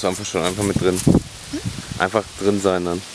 einfach schon einfach mit drin. Einfach drin sein dann.